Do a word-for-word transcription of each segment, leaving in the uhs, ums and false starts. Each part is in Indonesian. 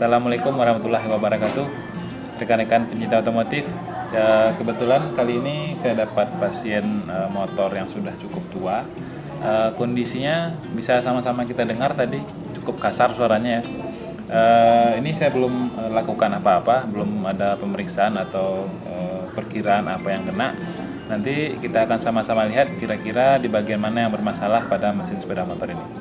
Assalamualaikum warahmatullahi wabarakatuh. Rekan-rekan pencinta otomotif, ya, kebetulan kali ini saya dapat pasien uh, motor yang sudah cukup tua. Uh, kondisinya bisa sama-sama kita dengar tadi, cukup kasar suaranya ya. Uh, ini saya belum uh, lakukan apa-apa, belum ada pemeriksaan atau uh, perkiraan apa yang kena. Nanti kita akan sama-sama lihat kira-kira di bagian mana yang bermasalah pada mesin sepeda motor ini.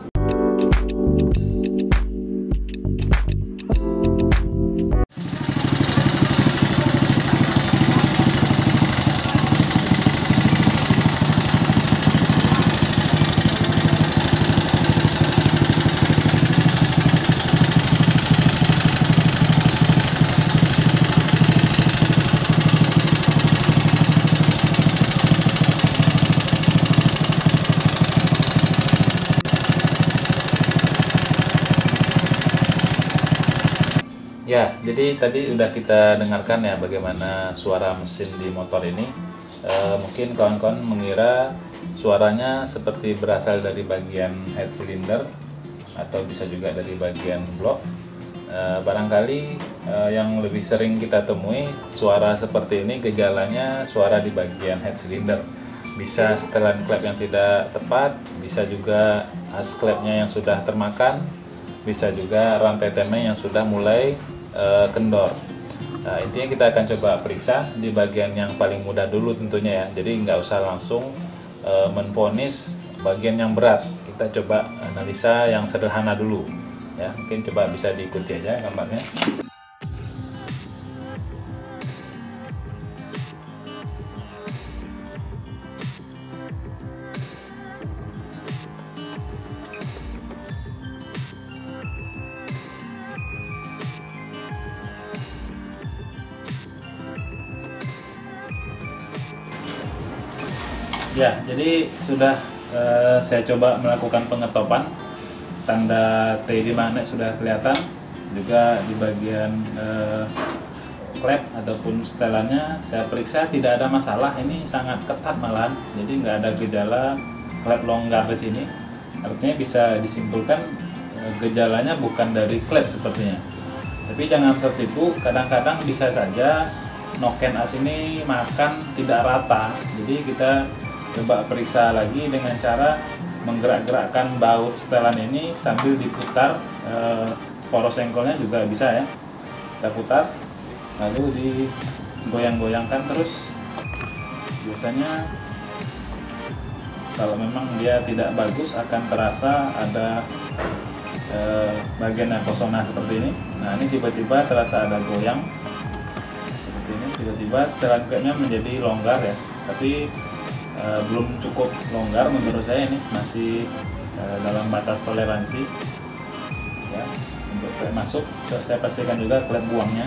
Ya, jadi tadi udah kita dengarkan ya bagaimana suara mesin di motor ini. E, mungkin kawan-kawan mengira suaranya seperti berasal dari bagian head cylinder atau bisa juga dari bagian blok. E, barangkali e, yang lebih sering kita temui suara seperti ini gejalanya suara di bagian head cylinder. Bisa setelan klep yang tidak tepat, bisa juga as klepnya yang sudah termakan, bisa juga rantai temeng yang sudah mulai Uh, kendor. Nah, intinya kita akan coba periksa di bagian yang paling mudah dulu tentunya ya. Jadi nggak usah langsung uh, menvonis bagian yang berat. Kita coba analisa yang sederhana dulu. Ya, mungkin coba bisa diikuti aja gambarnya. Ya, jadi sudah uh, saya coba melakukan pengetopan. Tanda T di magnet sudah kelihatan. Juga di bagian uh, klep ataupun setelannya saya periksa tidak ada masalah. Ini sangat ketat malahan. Jadi nggak ada gejala klep longgar di sini. Artinya bisa disimpulkan uh, gejalanya bukan dari klep sepertinya. Tapi jangan tertipu. Kadang-kadang bisa saja noken as ini makan tidak rata. Jadi kita coba periksa lagi dengan cara menggerak-gerakkan baut setelan ini sambil diputar. E, poros engkolnya juga bisa ya, kita putar lalu digoyang-goyangkan terus. Biasanya kalau memang dia tidak bagus akan terasa ada e, bagian yang kosong seperti ini. Nah, ini tiba-tiba terasa ada goyang seperti ini, tiba-tiba setelan klepnya menjadi longgar ya, tapi Uh, belum cukup longgar menurut saya. Ini masih uh, dalam batas toleransi ya. Untuk klep masuk saya pastikan juga klep buangnya.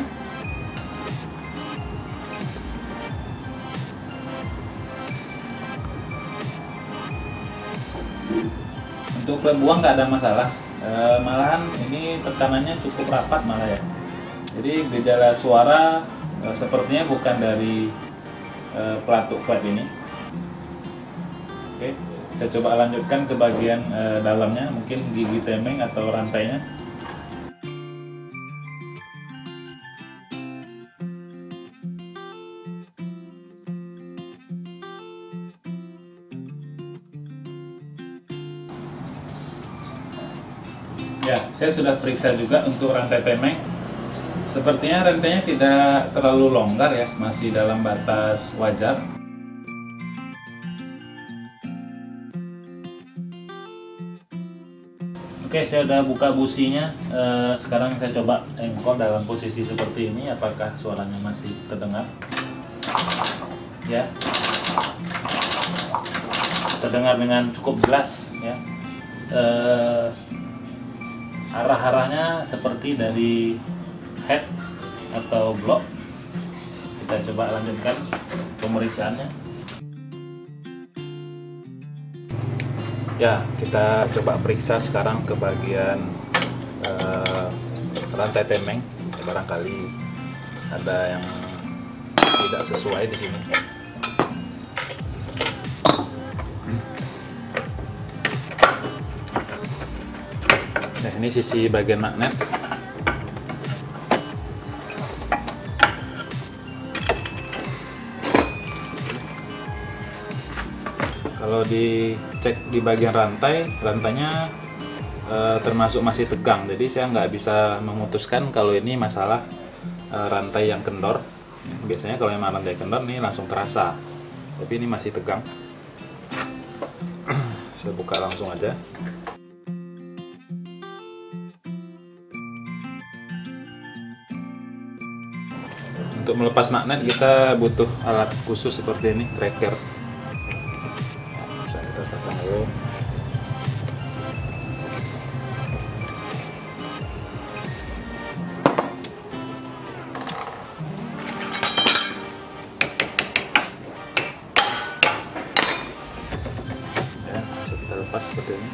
Untuk klep buang nggak ada masalah, uh, malahan ini tekanannya cukup rapat malah ya. Jadi gejala suara uh, sepertinya bukan dari uh, pelatuk klep ini. Oke, saya coba lanjutkan ke bagian e, dalamnya, mungkin gigi temeng atau rantainya. Ya, saya sudah periksa juga untuk rantai temeng. Sepertinya rantainya tidak terlalu longgar ya, masih dalam batas wajar. Oke, saya udah buka businya. E, sekarang saya coba engkol dalam posisi seperti ini, apakah suaranya masih terdengar? Ya, terdengar dengan cukup jelas ya. E, arah-arahnya seperti dari head atau blok. Kita coba lanjutkan pemeriksaannya. Ya, kita coba periksa sekarang ke bagian uh, rantai temeng. Barangkali ada yang tidak sesuai di sini. Nah, ini sisi bagian magnet. Kalau dicek di bagian rantai, rantainya e, termasuk masih tegang, jadi saya nggak bisa memutuskan kalau ini masalah e, rantai yang kendor. Biasanya kalau memang rantai kendor nih langsung terasa, tapi ini masih tegang. Saya buka langsung aja. Untuk melepas magnet kita butuh alat khusus seperti ini, tracker. Bisa kita pasang dulu. Ya, bisa kita lepas seperti ini.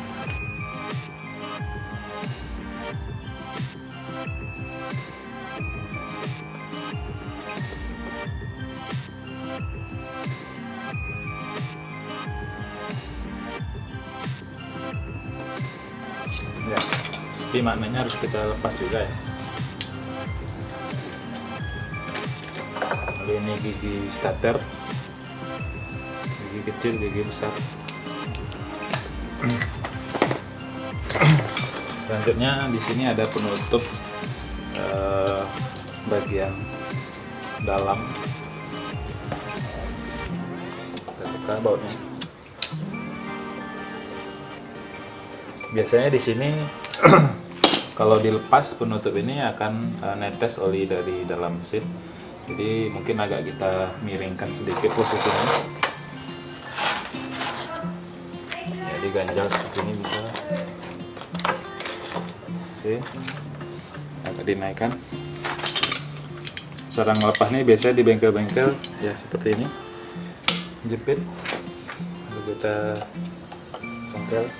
Ya, sepi magnetnya harus kita lepas juga ya. Lalu ini gigi starter, gigi kecil, gigi besar. Selanjutnya di sini ada penutup eh, bagian dalam. Kita buka bautnya. Biasanya di sini kalau dilepas penutup ini akan uh, netes oli dari dalam mesin. Jadi mungkin agak kita miringkan sedikit posisinya. Jadi ganjal seperti ini bisa. Oke, agak dinaikkan. Cara ngelepas ini biasanya di bengkel-bengkel ya seperti ini. Jepit, lalu kita congkel.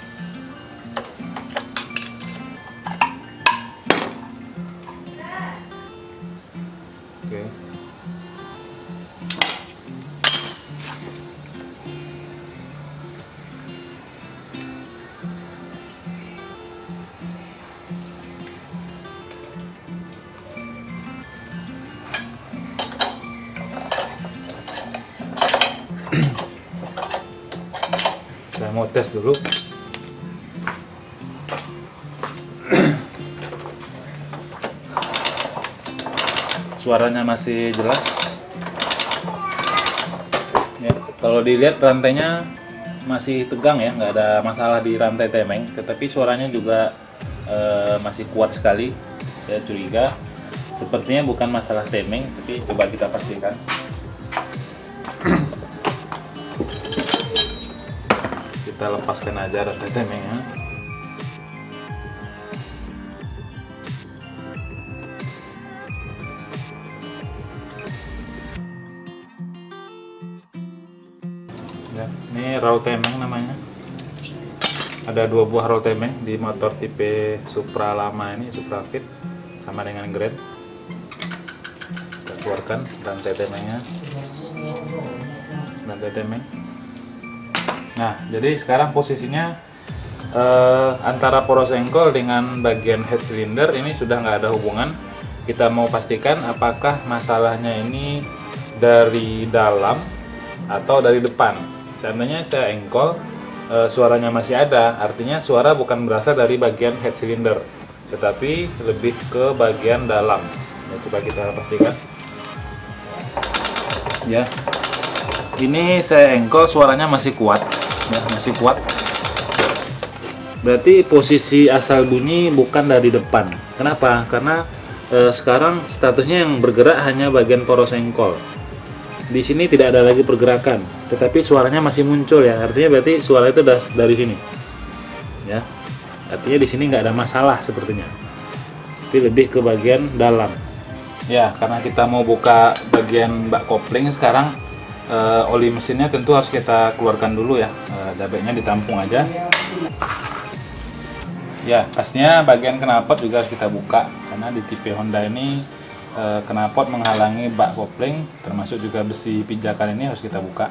Oke. Saya mau tes dulu. Suaranya masih jelas ya. Kalau dilihat rantainya masih tegang ya, nggak ada masalah di rantai temeng, tetapi suaranya juga e, masih kuat sekali. Saya curiga sepertinya bukan masalah temeng, tapi coba kita pastikan. Kita lepaskan aja rantai temengnya. Ya, ini roll temeng namanya. Ada dua buah roll temeng di motor tipe Supra lama ini, Supra Fit sama dengan Grand. Kita keluarkan rantai temengnya, rantai temeng. Nah, jadi sekarang posisinya eh, antara poros engkol dengan bagian head cylinder ini sudah nggak ada hubungan. Kita mau pastikan apakah masalahnya ini dari dalam atau dari depan. Seandainya saya engkol, e, suaranya masih ada, artinya suara bukan berasal dari bagian head cylinder, tetapi lebih ke bagian dalam. Ya, coba kita pastikan. Ya, ini saya engkol, suaranya masih kuat, ya masih kuat. Berarti posisi asal bunyi bukan dari depan. Kenapa? Karena e, sekarang statusnya yang bergerak hanya bagian poros engkol. Di sini tidak ada lagi pergerakan, tetapi suaranya masih muncul ya. Artinya berarti suara itu dari sini, ya. Artinya di sini nggak ada masalah sepertinya. Tapi lebih ke bagian dalam. Ya, karena kita mau buka bagian bak kopling sekarang, eh, oli mesinnya tentu harus kita keluarkan dulu ya. Eh, dabeknya ditampung aja. Ya, pastinya bagian knalpot juga harus kita buka karena di tipe Honda ini E, knalpot menghalangi bak kopling, termasuk juga besi pijakan ini harus kita buka.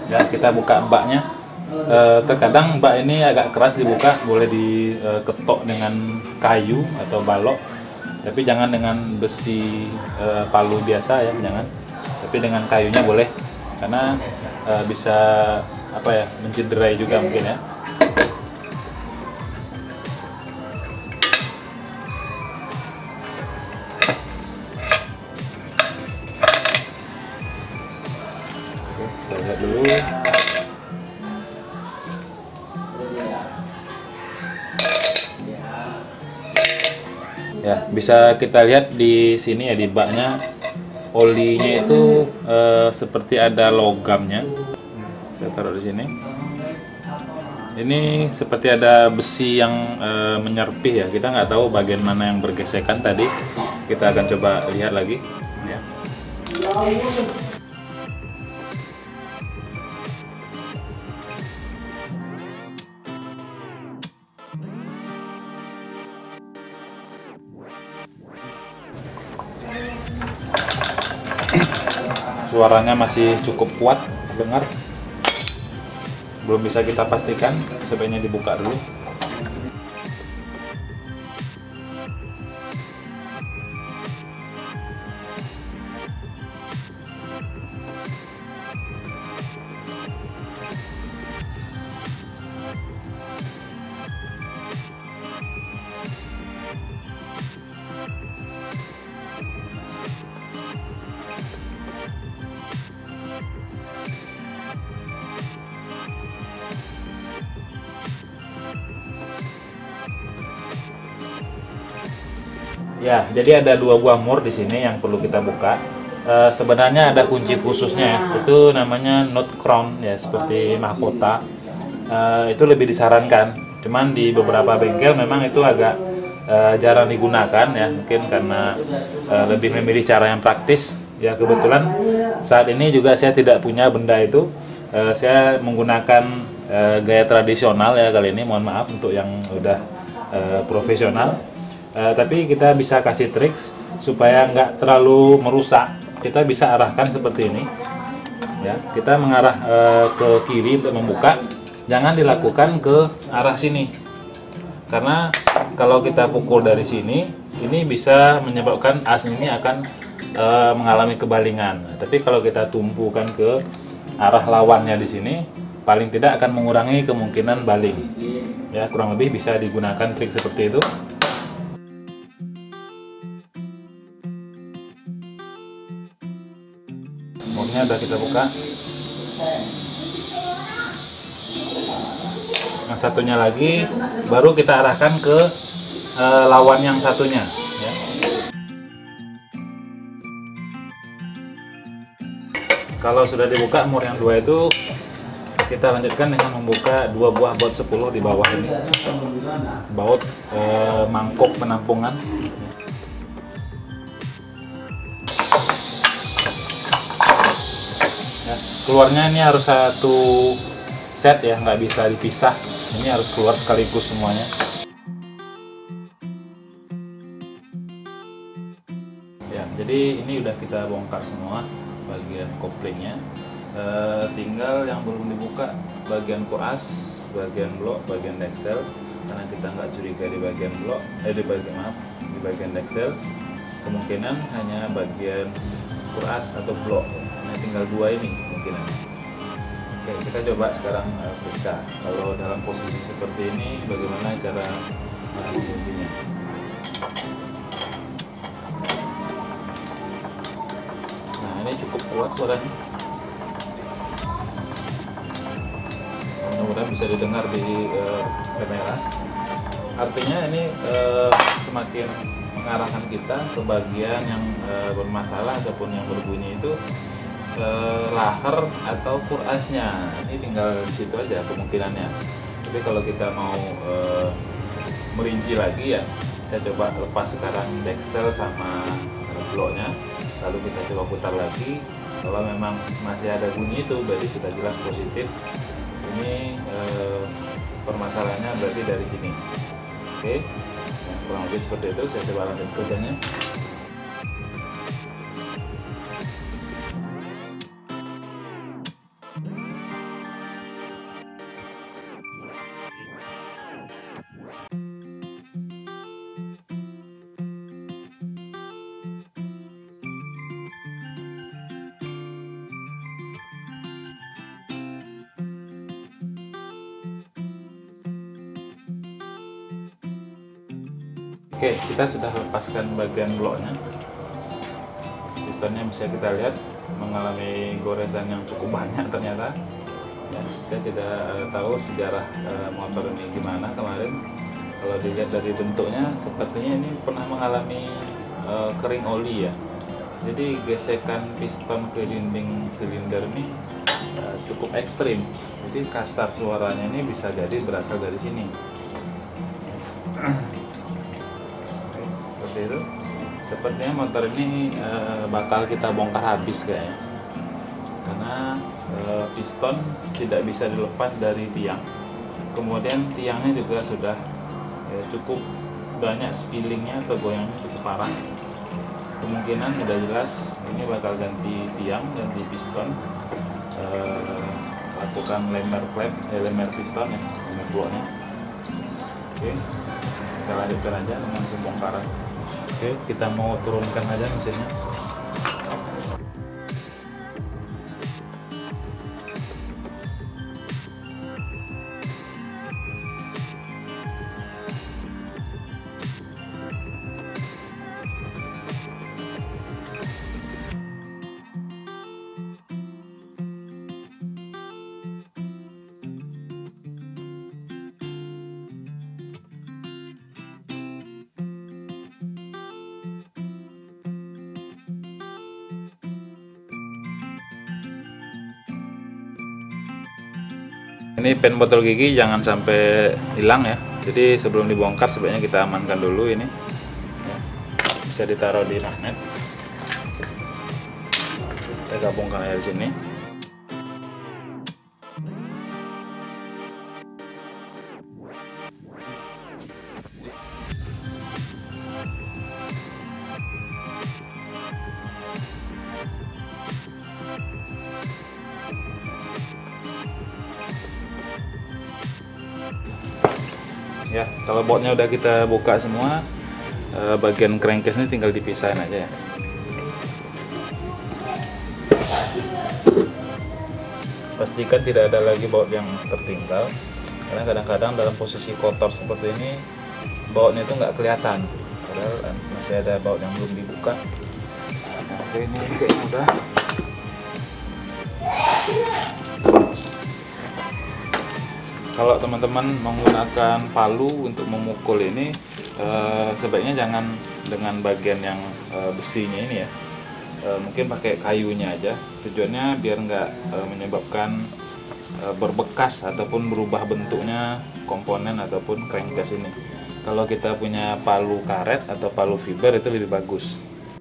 Ya, kita buka baknya. E, terkadang bak ini agak keras dibuka, boleh diketok dengan kayu atau balok, tapi jangan dengan besi e, palu biasa ya, jangan. Tapi dengan kayunya boleh, karena e, bisa apa ya, mencederai juga mungkin ya. Oke, kita lihat dulu. Ya, bisa kita lihat di sini ya, di baknya olinya itu e, seperti ada logamnya. Saya taruh di sini. Ini seperti ada besi yang e, menyerpih ya. Kita nggak tahu bagian mana yang bergesekan tadi. Kita akan coba lihat lagi. Ya. Suaranya masih cukup kuat dengar, belum bisa kita pastikan, sebaiknya dibuka dulu. Ya, jadi ada dua buah mur di sini yang perlu kita buka. E, sebenarnya ada kunci khususnya ya, itu namanya nut crown ya, seperti mahkota. E, itu lebih disarankan. Cuman di beberapa bengkel memang itu agak e, jarang digunakan ya, mungkin karena e, lebih memilih cara yang praktis. Ya, kebetulan saat ini juga saya tidak punya benda itu. E, saya menggunakan e, gaya tradisional ya kali ini. Mohon maaf untuk yang udah e, profesional. Uh, tapi kita bisa kasih trik supaya nggak terlalu merusak. Kita bisa arahkan seperti ini, ya. Kita mengarah uh, ke kiri untuk membuka. Jangan dilakukan ke arah sini, karena kalau kita pukul dari sini, ini bisa menyebabkan as ini akan uh, mengalami kebalingan. Nah, tapi kalau kita tumpukan ke arah lawannya di sini, paling tidak akan mengurangi kemungkinan baling. Ya, kurang lebih bisa digunakan trik seperti itu. Murnya udah kita buka. Yang satunya lagi baru kita arahkan ke e, lawan yang satunya ya. Kalau sudah dibuka mur yang dua itu, kita lanjutkan dengan membuka dua buah baut sepuluh di bawah ini. Baut e, mangkok penampungan. Ya, keluarnya ini harus satu set ya, nggak bisa dipisah. Ini harus keluar sekaligus semuanya. Ya, jadi ini udah kita bongkar semua bagian koplingnya. E, tinggal yang belum dibuka bagian koas, bagian blok, bagian deksel. Karena kita nggak curiga di bagian blok, eh di bagian maaf di bagian deksel. Kemungkinan hanya bagian koas atau blok. Nah, tinggal dua ini kemungkinan. Oke, kita coba sekarang uh, periksa kalau dalam posisi seperti ini bagaimana cara uh, mengujinya. Nah, ini cukup kuat suaranya. Mudah-mudahan bisa didengar di uh, kamera. Artinya ini uh, semakin mengarahkan kita ke bagian yang uh, bermasalah ataupun yang berbunyi itu Eh, lahar atau kurasnya. Ini tinggal di situ aja kemungkinannya. Tapi kalau kita mau eh, merinci lagi ya, saya coba lepas sekarang deksel sama bloknya, lalu kita coba putar lagi. Kalau memang masih ada bunyi itu berarti sudah jelas positif. Ini eh, permasalahannya berarti dari sini. Oke, nah, kurang lebih seperti itu. Saya coba lanjut kerjanya. Oke, kita sudah lepaskan bagian bloknya. Pistonnya bisa kita lihat mengalami goresan yang cukup banyak ternyata. Ya, saya tidak uh, tahu sejarah uh, motor ini gimana kemarin. Kalau dilihat dari bentuknya, sepertinya ini pernah mengalami uh, kering oli ya. Jadi gesekan piston ke dinding silinder ini uh, cukup ekstrim. Jadi kasar suaranya ini bisa jadi berasal dari sini. Oke, seperti itu. Sepertinya motor ini uh, bakal kita bongkar habis kayaknya. Karena uh, piston tidak bisa dilepas dari tiang. Kemudian tiangnya juga sudah ya, cukup banyak spillingnya atau goyangnya cukup parah. Kemungkinan sudah jelas ini bakal ganti tiang, ganti piston, uh, lakukan lemer klep, eh, lemer piston ya, lemer bloknya. Oke, kita lanjutkan aja dengan pembongkaran. Oke, kita mau turunkan aja mesinnya. Ini pen botol gigi jangan sampai hilang ya. Jadi sebelum dibongkar sebaiknya kita amankan dulu ini. Ya, bisa ditaruh di magnet. Kita gabungkan aja di sini. Ya, kalau bautnya udah kita buka semua, eh, bagian crankcase ini tinggal dipisahin aja ya. Pastikan tidak ada lagi baut yang tertinggal, karena kadang-kadang dalam posisi kotor seperti ini bautnya itu nggak kelihatan, padahal masih ada baut yang belum dibuka. Nah, oke, ini kayaknya udah. Kalau teman-teman menggunakan palu untuk memukul ini, eh, sebaiknya jangan dengan bagian yang eh, besinya ini ya. Eh, mungkin pakai kayunya aja. Tujuannya biar nggak eh, menyebabkan eh, berbekas ataupun berubah bentuknya komponen ataupun crankcase ini. Kalau kita punya palu karet atau palu fiber itu lebih bagus.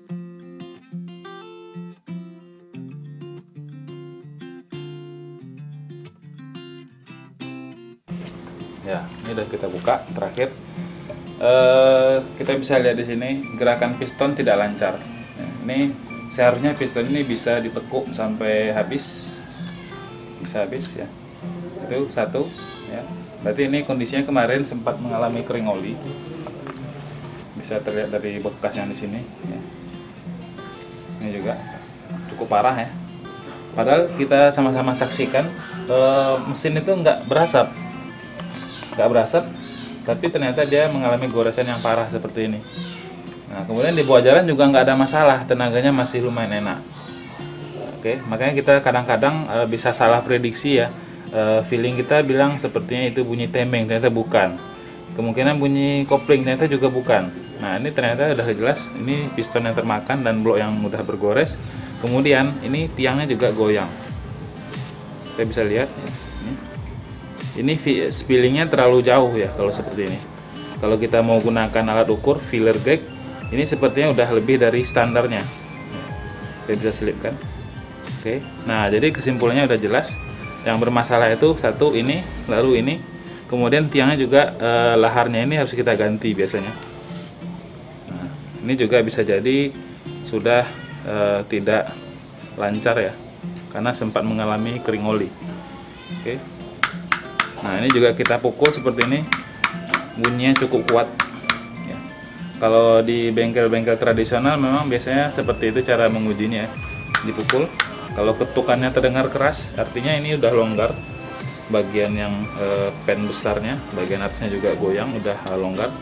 Ya, ini udah kita buka. Terakhir, eh, kita bisa lihat di sini gerakan piston tidak lancar. Ya, ini seharusnya piston ini bisa ditekuk sampai habis, bisa habis ya. Itu satu. Ya, berarti ini kondisinya kemarin sempat mengalami kering oli. Bisa terlihat dari bekas yang di sini. Ya. Ini juga cukup parah ya. Padahal kita sama-sama saksikan eh, mesin itu nggak berasap. Nggak berasap, tapi ternyata dia mengalami goresan yang parah seperti ini. Nah, kemudian di bawah jalan juga nggak ada masalah, tenaganya masih lumayan enak. Oke, makanya kita kadang-kadang e, bisa salah prediksi ya. E, feeling kita bilang sepertinya itu bunyi temeng, ternyata bukan. Kemungkinan bunyi kopling, ternyata juga bukan. Nah, ini ternyata udah jelas, ini piston yang termakan dan blok yang mudah bergores. Kemudian ini tiangnya juga goyang. Kita bisa lihat ya, ini. Ini spillingnya terlalu jauh ya kalau seperti ini. Kalau kita mau gunakan alat ukur filler gauge, ini sepertinya udah lebih dari standarnya. Kita bisa selipkan. Oke. Nah, jadi kesimpulannya udah jelas. Yang bermasalah itu satu ini, lalu ini. Kemudian tiangnya juga eh, laharnya ini harus kita ganti biasanya. Nah, ini juga bisa jadi sudah eh, tidak lancar ya, karena sempat mengalami kering oli. Oke. Nah, ini juga kita pukul seperti ini, bunyinya cukup kuat ya. Kalau di bengkel-bengkel tradisional memang biasanya seperti itu cara mengujinya ya. Dipukul, kalau ketukannya terdengar keras artinya ini udah longgar. Bagian yang eh, pen besarnya, bagian atasnya juga goyang, udah longgar.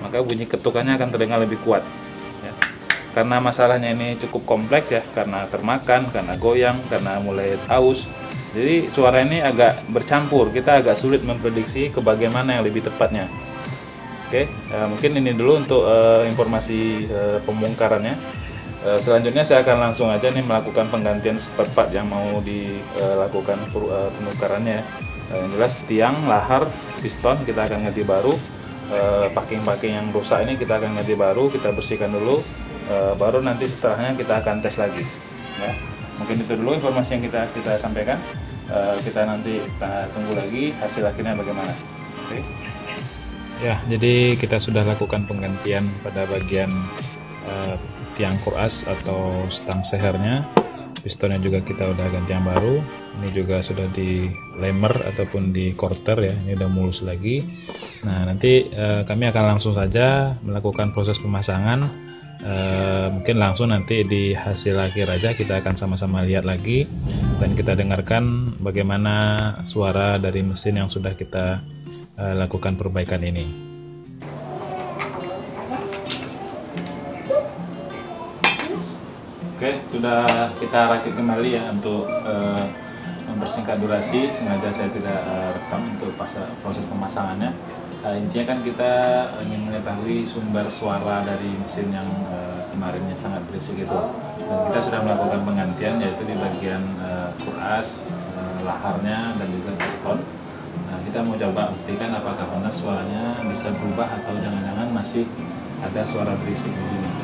maka bunyi ketukannya akan terdengar lebih kuat ya. Karena masalahnya ini cukup kompleks ya, karena termakan, karena goyang, karena mulai aus, jadi suara ini agak bercampur, kita agak sulit memprediksi ke bagian mana yang lebih tepatnya. Oke, ya, mungkin ini dulu untuk uh, informasi uh, pembongkarannya. Uh, selanjutnya saya akan langsung aja nih melakukan penggantian spare part yang mau dilakukan uh, penukarannya. Uh, yang jelas tiang, lahar, piston kita akan ganti baru. Uh, packing-packing yang rusak ini kita akan ganti baru, kita bersihkan dulu. Uh, baru nanti setelahnya kita akan tes lagi. Ya, mungkin itu dulu informasi yang kita kita sampaikan. Uh, kita nanti kita tunggu lagi hasil akhirnya bagaimana. Oke. Ya, jadi kita sudah lakukan penggantian pada bagian uh, tiang kuras atau stang sehernya. Pistonnya juga kita udah ganti yang baru. Ini juga sudah di lemer ataupun di quarter ya. Ini udah mulus lagi. Nah, nanti uh, kami akan langsung saja melakukan proses pemasangan. Uh, mungkin langsung nanti di hasil akhir aja kita akan sama-sama lihat lagi dan kita dengarkan bagaimana suara dari mesin yang sudah kita Uh, lakukan perbaikan ini. Oke, sudah kita rakit kembali ya untuk uh, mempersingkat durasi. Sengaja saya tidak uh, rekam untuk pas- proses pemasangannya. Uh, intinya kan kita ingin mengetahui sumber suara dari mesin yang uh, kemarinnya sangat berisik itu. Dan kita sudah melakukan penggantian yaitu di bagian uh, kuras, uh, laharnya dan juga piston. Nah, kita mau coba buktikan apakah benar suaranya bisa berubah atau jangan-jangan masih ada suara berisik di sini.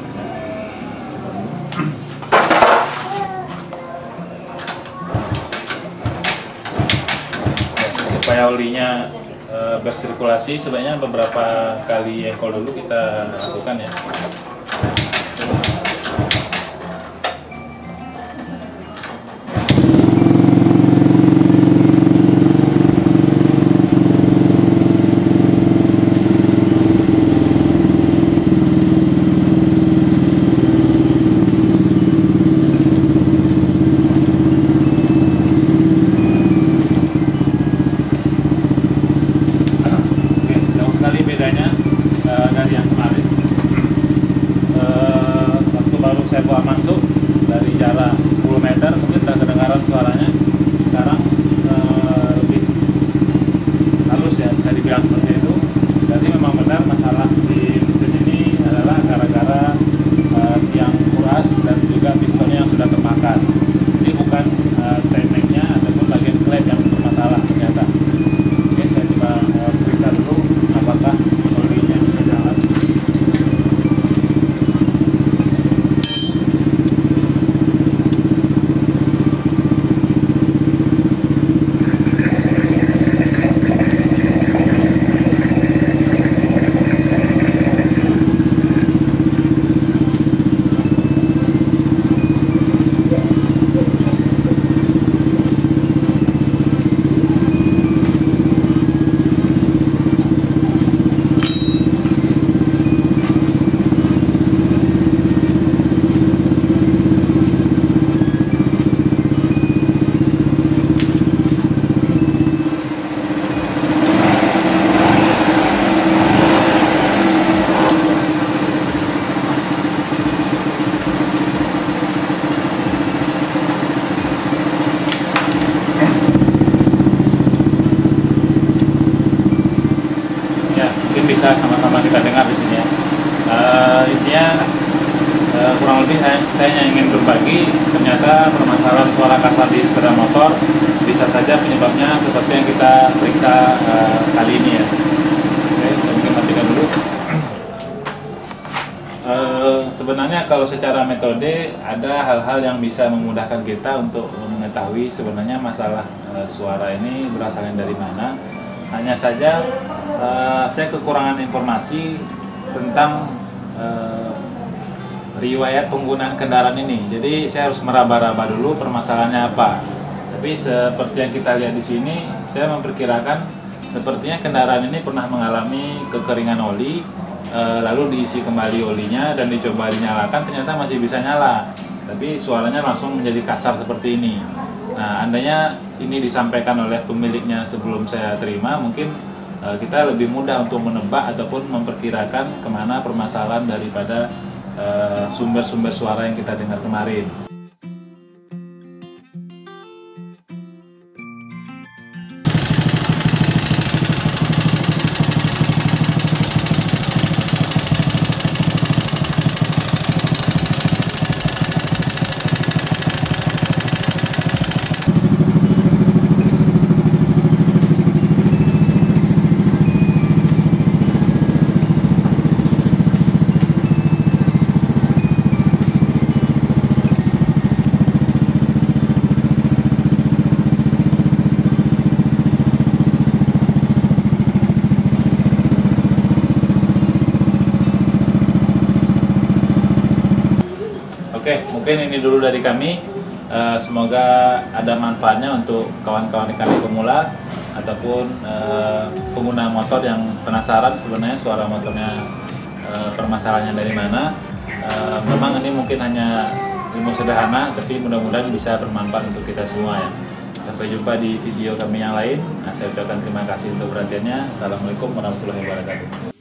Supaya olinya e, bersirkulasi, sebaiknya beberapa kali engkol dulu kita lakukan ya. Bedanya uh, dari yang kemarin uh, waktu baru saya bawa masuk dari jarak sepuluh meter mungkin sudah kedengaran suaranya. Sekarang uh, lebih halus ya, bisa dibilang seperti itu. Jadi memang benar masalah di mesin ini adalah gara-gara uh, tiang kuras dan juga pistonnya yang sudah termakan. Jadi bukan uh, tekniknya ataupun bagian klep yang bermasalah ternyata. Oke, saya coba uh, periksa dulu apakah olinya bisa jalan. Bisa sama-sama kita dengar di sini ya. Uh, intinya uh, kurang lebih saya, saya yang ingin berbagi, ternyata permasalahan suara kasar di sepeda motor bisa saja penyebabnya seperti yang kita periksa uh, kali ini ya. Oke, saya mungkin matikan dulu. Uh, sebenarnya kalau secara metode ada hal-hal yang bisa memudahkan kita untuk mengetahui sebenarnya masalah uh, suara ini berasalnya dari mana. Hanya saja uh, saya kekurangan informasi tentang uh, riwayat penggunaan kendaraan ini. Jadi saya harus meraba-raba dulu permasalahannya apa. Tapi seperti yang kita lihat di sini, saya memperkirakan sepertinya kendaraan ini pernah mengalami kekeringan oli, uh, lalu diisi kembali olinya dan dicoba dinyalakan, ternyata masih bisa nyala. Tapi suaranya langsung menjadi kasar seperti ini. Nah, andainya ini disampaikan oleh pemiliknya sebelum saya terima, mungkin uh, kita lebih mudah untuk menebak ataupun memperkirakan kemana permasalahan daripada sumber-sumber uh, suara yang kita dengar kemarin. Oke, mungkin ini dulu dari kami. Uh, semoga ada manfaatnya untuk kawan-kawan kami pemula ataupun uh, pengguna motor yang penasaran sebenarnya suara motornya uh, permasalahannya dari mana. Uh, memang ini mungkin hanya ilmu sederhana, tapi mudah-mudahan bisa bermanfaat untuk kita semua ya. Sampai jumpa di video kami yang lain. Nah, saya ucapkan terima kasih untuk perhatiannya. Assalamualaikum warahmatullahi wabarakatuh.